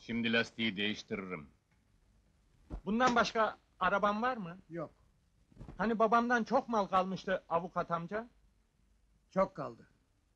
Şimdi lastiği değiştiririm. Bundan başka araban var mı? Yok, Hani babamdan çok mal kalmıştı avukat amca? çok kaldı.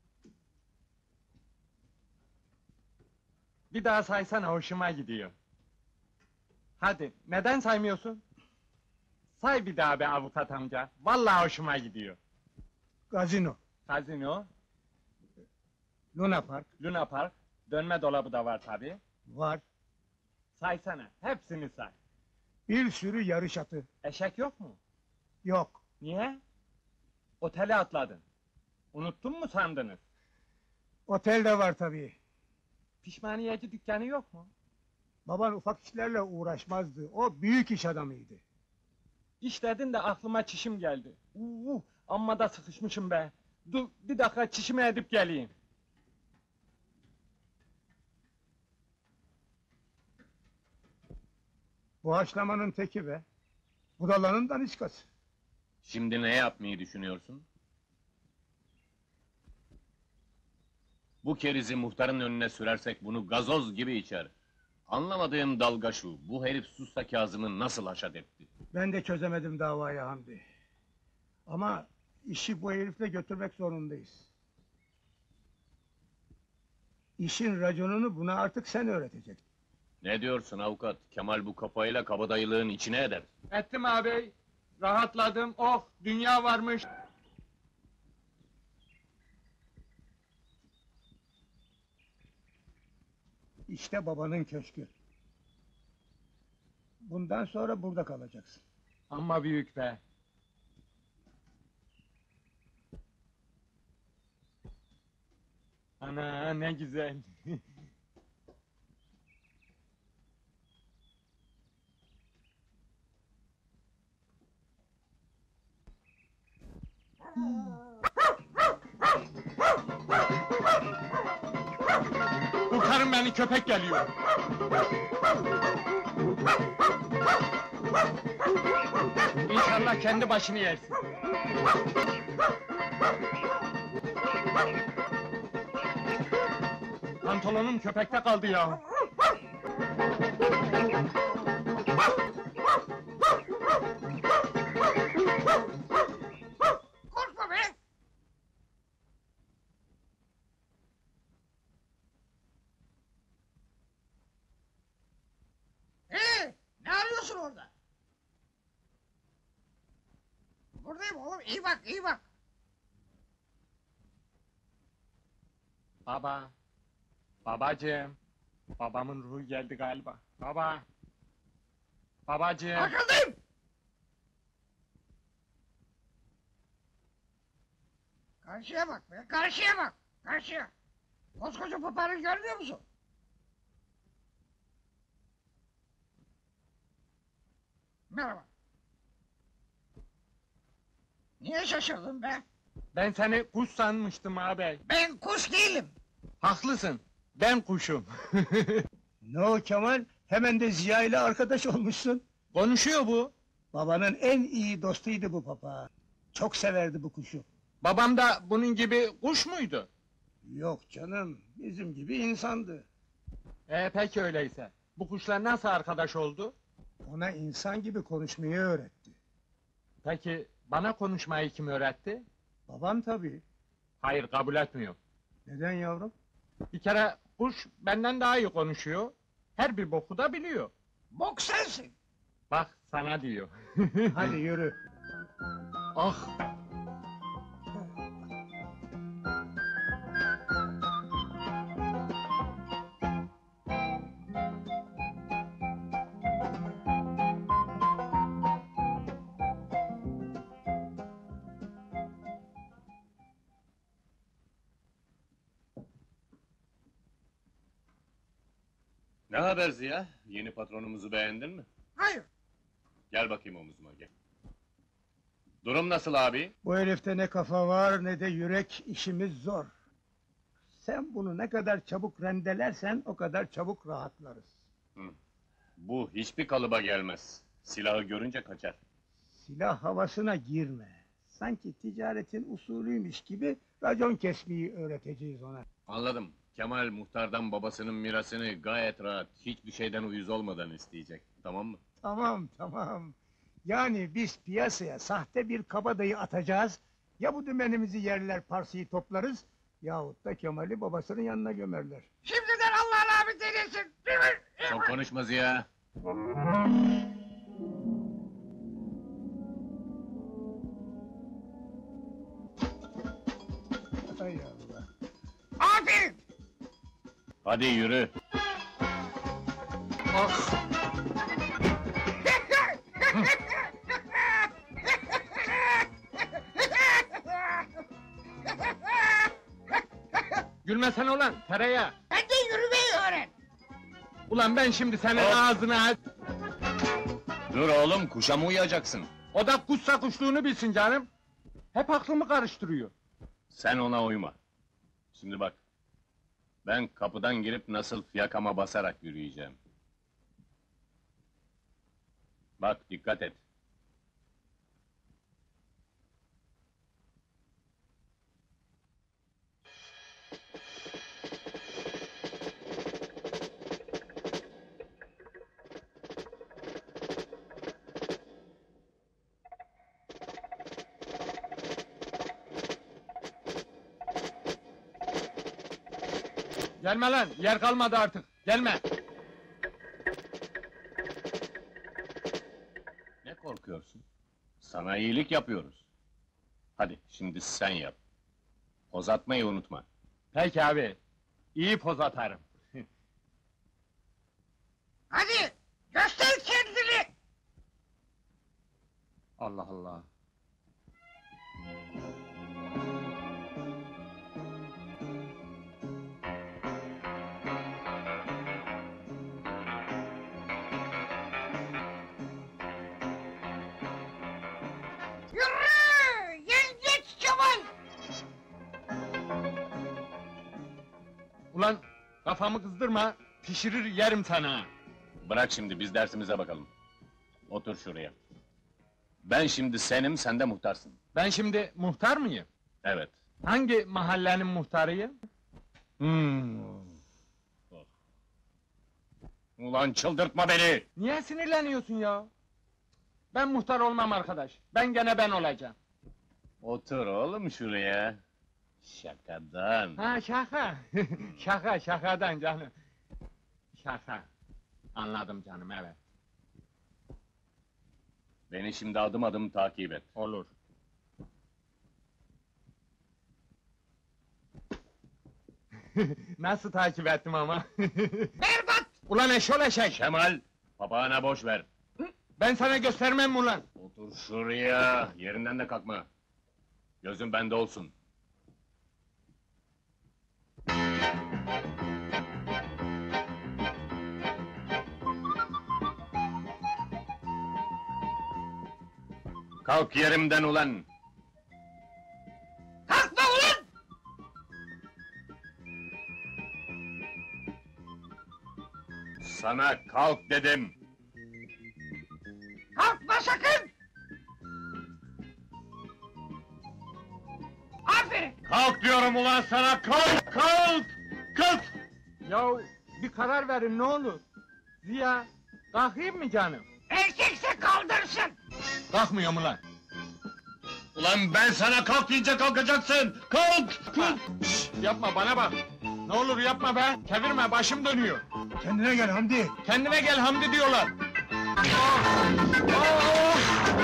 Bir daha saysana, hoşuma gidiyor. Hadi, neden saymıyorsun? Say bir daha be avukat amca, vallahi hoşuma gidiyor. Gazino, Kazino, Luna Park Luna Park, dönme dolabı da var tabii. var. Saysana, hepsini say. Bir sürü yarış atı. Eşek yok mu? Yok, Niye? Otele atladın. Unuttun mu sandınız? otel de var tabii. Pişmaniyeci dükkanı yok mu? Baban ufak işlerle uğraşmazdı. O büyük iş adamıydı. İş dedin de aklıma çişim geldi. Amma da sıkışmışım be. Dur, bir dakika çişimi edip geleyim. Bu haşlamanın teki be. Budalanın daniskası. Şimdi ne yapmayı düşünüyorsun? Bu kerizi muhtarın önüne sürersek bunu gazoz gibi içer. Anlamadığım dalga şu, bu herif Sussa Kazım'ı nasıl haşat etti? Ben de çözemedim davayı Hamdi. Ama işi bu herifle götürmek zorundayız. İşin raconunu buna artık sen öğreteceksin. Ne diyorsun avukat? Kemal bu kafayla kabadayılığın içine eder. Ettim ağabey. Rahatladım. Oh, dünya varmış. İşte babanın köşkü. Bundan sonra burada kalacaksın. Amma büyük be. Ana ne güzel. Kurtarın beni, köpek geliyor. İnşallah kendi başını yersin. Pantolonum köpekte kaldı ya. Korkma be! Ne arıyorsun orada? Buradayım oğlum, iyi bak, iyi bak! Baba. Babacığım. Babamın ruhu geldi galiba. Baba. Babacığım. Arkandayım! Karşıya bak be, karşıya bak! Karşıya! Koskoca papağanı görmüyor musun? Merhaba! Niye şaşırdın be? Ben seni kuş sanmıştım ağabey. Ben kuş değilim! Haklısın. Ben kuşum. Ne o Kemal? Hemen de Ziya ile arkadaş olmuşsun. Konuşuyor bu. Babanın en iyi dostuydu bu papağan. Çok severdi bu kuşu. Babam da bunun gibi kuş muydu? Yok canım, bizim gibi insandı. Peki öyleyse. Bu kuşlar nasıl arkadaş oldu? Ona insan gibi konuşmayı öğretti. Peki bana konuşmayı kim öğretti? Baban tabii. Hayır, kabul etmiyor. Neden yavrum? Bir kere kuş benden daha iyi konuşuyor. Her bir boku da biliyor. Bok sensin! Bak sana diyor. Hadi yürü. Ah! Ne haber Ziya? Yeni patronumuzu beğendin mi? Hayır! Gel bakayım omuzuma, gel. Durum nasıl abi? Bu herifte ne kafa var ne de yürek, işimiz zor. Sen bunu ne kadar çabuk rendelersen o kadar çabuk rahatlarız. Bu hiçbir kalıba gelmez. Silahı görünce kaçar. Silah havasına girme. Sanki ticaretin usulüymüş gibi racon kesmeyi öğreteceğiz ona. Anladım. Kemal muhtardan babasının mirasını gayet rahat, hiçbir şeyden uyuz olmadan isteyecek. Tamam mı? Tamam, tamam. Yani biz piyasaya sahte bir kabadayı atacağız. Ya bu dümenimizi yerler, parsayı toplarız... ...yahut da Kemal'i babasının yanına gömerler. Şimdiden Allah rahmet eylesin. Değil mi? Çok konuşma Ziya. Hay Allah! Aferin. Hadi yürü. Ah! Gülmesene ulan, tereyağı! Sen de yürümeyi öğren. Ulan ben şimdi senin Hop! ağzına aç! Dur oğlum, kuşa mı uyacaksın? O da kuşsa kuşluğunu bilsin canım! Hep aklımı karıştırıyor. Sen ona uyma. Şimdi bak. Ben kapıdan girip nasıl fiyakama basarak yürüyeceğim. Bak, dikkat et. Gelme lan, yer kalmadı artık, gelme! Ne korkuyorsun? Sana iyilik yapıyoruz. Hadi, şimdi sen yap. Uzatmayı unutma. Peki abi, iyi poz atarım. Hadi göster kendini. Allah Allah! Yürü! Yengeç Kemal! Ulan, kafamı kızdırma, pişirir yerim sana! Bırak şimdi, biz dersimize bakalım. Otur şuraya. Ben şimdi senim, sen de muhtarsın. Ben şimdi muhtar mıyım? Evet. Hangi mahallenin muhtarıyım? Ulan çıldırtma beni! Niye sinirleniyorsun ya? Ben muhtar olmam arkadaş, ben gene ben olacağım. Otur oğlum şuraya. Şakadan. Ha şaka, şakadan canım. Şaka. Anladım canım, evet. Beni şimdi adım adım takip et. Olur. Nasıl takip ettim ama? Berbat! Ulan eşol eşek! Kemal, papağana boş ver. Ben sana göstermem mi ulan? Otur şuraya, yerinden de kalkma. Gözün bende olsun. Kalk yerimden ulan! Kalkma ulan! Sana kalk dedim! Kalkma sakın! Aferin! Kalk diyorum ulan sana, kalk, kalk! Kalk! Ya bir karar verin ne olur. Ziya, kalkayım mı canım? Erkekse kaldırsın! Kalkmıyorum ulan. Ulan ben sana kalk deyince kalkacaksın! Kalk! Kalk! Yapma bana bak. Ne olur yapma be. Çevirme başım dönüyor. Kendine gel Hamdi! Kendine gel Hamdi diyorlar. Ah! Ah!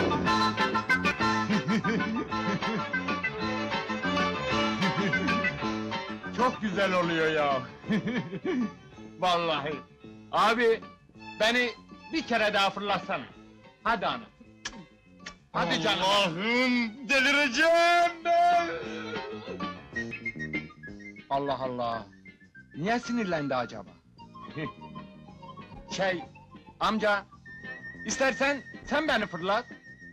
Çok güzel oluyor ya. Vallahi. Abi beni bir kere daha fırlatsana. Hadi ana. Hadi canım. Allah'ım delireceğim ben! Allah Allah. Niye sinirlendi acaba? Amca, istersen sen beni fırlat.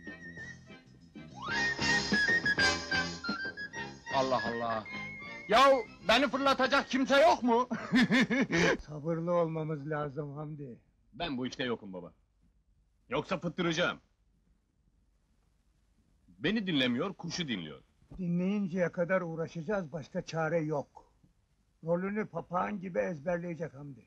Allah Allah. Yahu beni fırlatacak kimse yok mu? Sabırlı olmamız lazım Hamdi. Ben bu işte yokum baba. Yoksa fıttıracağım. Beni dinlemiyor, kuşu dinliyor. Dinleyinceye kadar uğraşacağız, başka çare yok. Rolünü papağan gibi ezberleyecek Hamdi.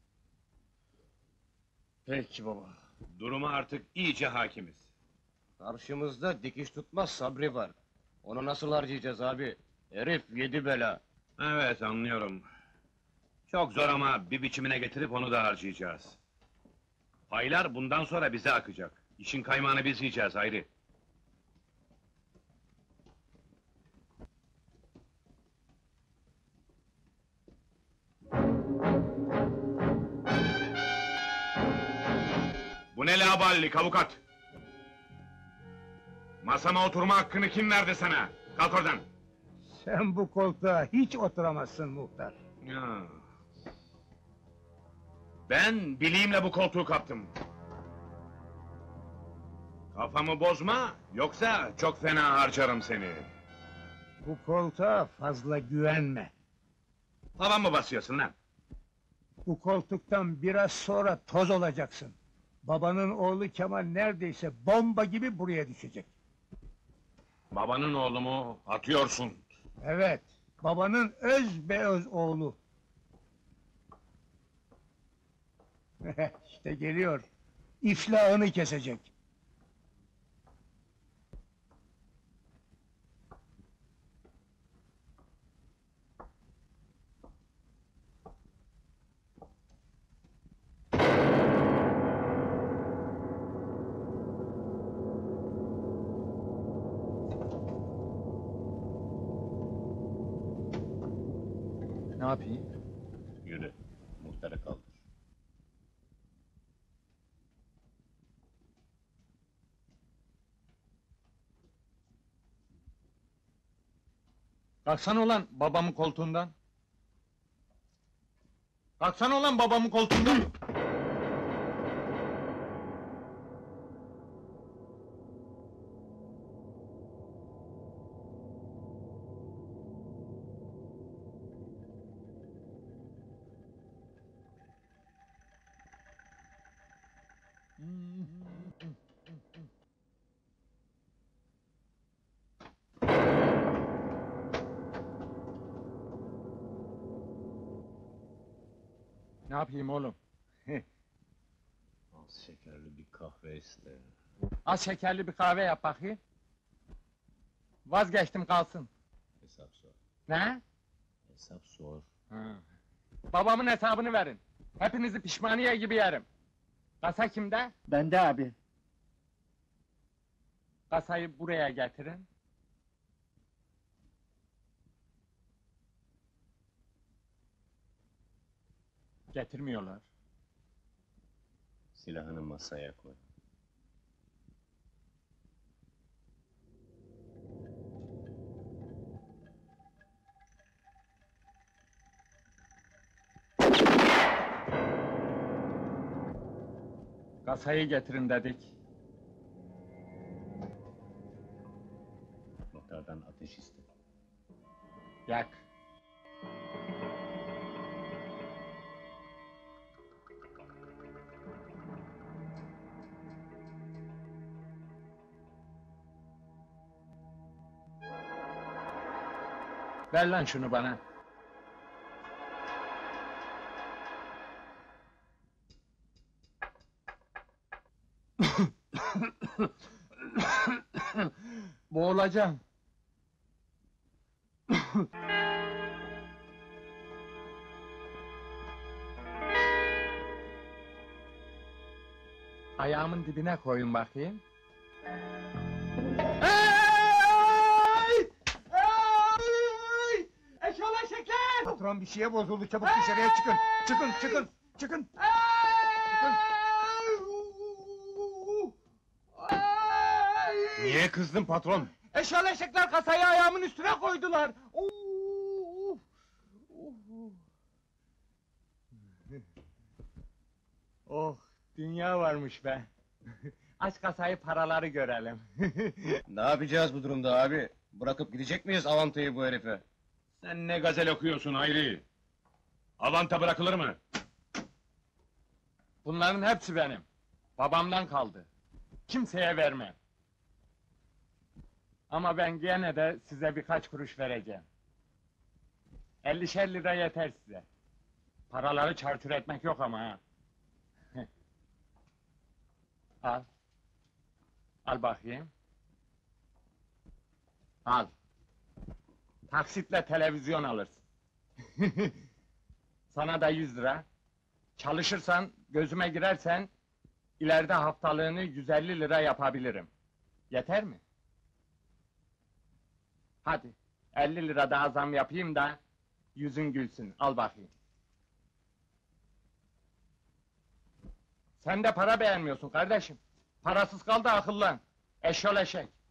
Peki baba. Duruma artık iyice hakimiz. Karşımızda dikiş tutmaz Sabri var. Onu nasıl harcayacağız abi? Herif yedi bela. Evet, anlıyorum. Çok zor ama bir biçimine getirip onu da harcayacağız. Paylar bundan sonra bize akacak. İşin kaymağını biz yiyeceğiz Hayri. Bu ne laballik avukat? Masama oturma hakkını kim verdi sana? Kalk oradan! Sen bu koltuğa hiç oturamazsın muhtar. Ya. Ben bileğimle bu koltuğu kaptım. Kafamı bozma, yoksa çok fena harcarım seni. Bu koltuğa fazla güvenme. Hava mı basıyorsun lan? Bu koltuktan biraz sonra toz olacaksın. Babanın oğlu Kemal neredeyse bomba gibi buraya düşecek. Babanın oğlu mu? Atıyorsun. Evet, babanın öz be öz oğlu. İşte geliyor. İflahını kesecek. Ne yapayım? Yürü, muhtarı kaldır. Kalksana ulan babamın koltuğundan. Kalksana ulan babamın koltuğundan. Ne yapayım oğlum? Az şekerli bir kahve iste. Az şekerli bir kahve yap bakayım. Vazgeçtim kalsın. Hesap sor. Ne? Hesap sor. Ha. Babamın hesabını verin. Hepinizi pişmaniye gibi yerim. Kasa kimde? Bende abi. Kasayı buraya getirin. Getirmiyorlar. Silahını masaya koy. Kasayı getirin dedik. Muhtardan ateş iste. Yak. Ver lan şunu bana. Boğulacağım. Ayağımın dibine koyun bakayım. Hey! Hey! Eşolaşıklar! Patron bir şeye bozuldu, çabuk dışarıya çıkın. Çıkın, çıkın, çıkın. Niye kızdın patron? Eşolaşıklar kasayı ayağımın üstüne koydular. Oh, dünya varmış be. Aç kasayı, paraları görelim. Ne yapacağız bu durumda abi? Bırakıp gidecek miyiz avantayı bu herife? Sen ne gazel okuyorsun Hayri? Avanta bırakılır mı? Bunların hepsi benim. Babamdan kaldı. Kimseye vermem. Ama ben gene de size birkaç kuruş vereceğim. 50'şer lira yeter size. Paraları çarçur etmek yok ama ha. Al. Al bakayım. Al. Taksitle televizyon alırsın. Sana da 100 lira. Çalışırsan, gözüme girersen, ileride haftalığını 150 lira yapabilirim. Yeter mi? Hadi, 50 lira daha zam yapayım da, yüzün gülsün, al bakayım. Sen de para beğenmiyorsun kardeşim. Parasız kal da akıllan. Eşyol eşek.